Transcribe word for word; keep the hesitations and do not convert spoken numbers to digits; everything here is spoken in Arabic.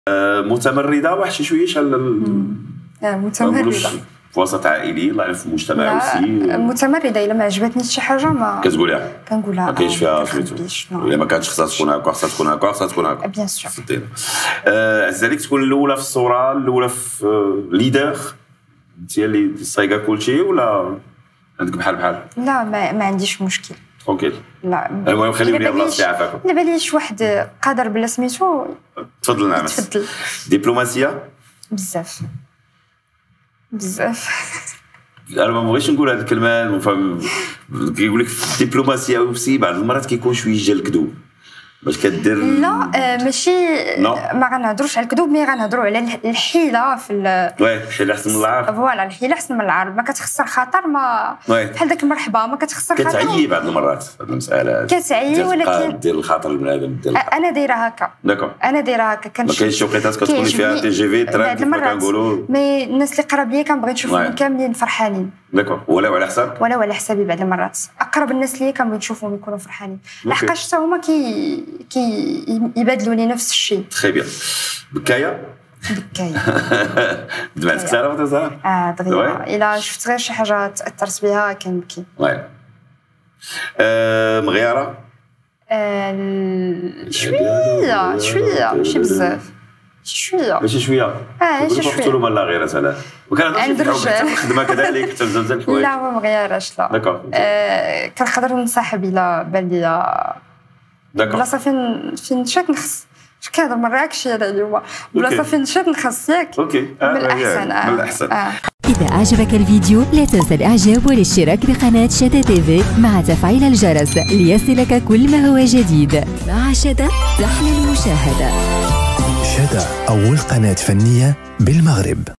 متمرده واحد شي شويه شحال متمرده في وسط عائلي الله يعرف المجتمع وسي متمرده. الا ما عجبتنيش شي حاجه ما كتقولها كنقولها ما كاينش فيها سميتو الا ما كانتش خصها تكون هكا خصها تكون هكا خصها تكون هكا بيان سور. عز عليك تكون الاولى في الصوره الاولى في ليدر انت اللي صايقه كلشي ولا عندك بحال بحال؟ لا ما, ما عنديش مشكل ترونكيل. لا المهم خليني بلاصتي عافاكم. لا باليش واحد قادر بلا سميتو. تفضل نعم. تفضل. دبلوماسيه بزاف بزاف. انا ما بغيتش نقول هذه الكلمه فهم كيقول لك في الدبلوماسيه وسي بعض المرات كيكون شويه ديال الكذوب باش كدير. لا آه ماشي ما غنهضروش على الكذوب مي غنهضروا على الحيله في وي الحيله احسن من العار. فوالا الحيله احسن من العار. ما كتخسر خاطر ما بحال داك المرحبا ما كتخسر خاطر كتعيي بعض المرات هذه المساله كتعيي ولكن دير الخاطر البنادم ديال انا دايره هكا. داكور انا دايره هكا كنت ما كاينش شي وقيتات كتكوني فيها تي جي في تران كيف ما كنقولوا مي الناس اللي قراب ليا كنبغي نشوفهم كاملين فرحانين. داكور ولا على حسابك ولا على حسابي بعض المرات اقرب الناس ليا كنبغي نشوفهم يكونوا فرحانين لحقاش حتى هما كي كي يبادلوا لي نفس الشيء. تري بيان. بكايه بكايه دمعت كثار ولا زعما اه دغيا الا شفت غير شي حاجه تاثرت بها كنبكي. وي اه مغيره آه شويه شويه ماشي بزاف شويه ماشي شويه اه شي شويه قلتوا له مالا غيره سلام وكان عند الرجال الخدمه كذلك حتى بزاف الحوايج. لا ما مغيراش لا داكور آه كنقدر نصاحب الا بان ليا داكور بلاصه فين فين مشات نخص اش كنهضر من راكشي انا اليوم بلاصه فين مشات نخص ياك اوكي من الاحسن من الاحسن. إذا أعجبك الفيديو لا تنسى الإعجاب والاشتراك بقناة شتا تيفي مع تفعيل الجرس ليصلك كل ما هو جديد. مع شتا تحلى المشاهدة. شتا أول قناة فنية بالمغرب.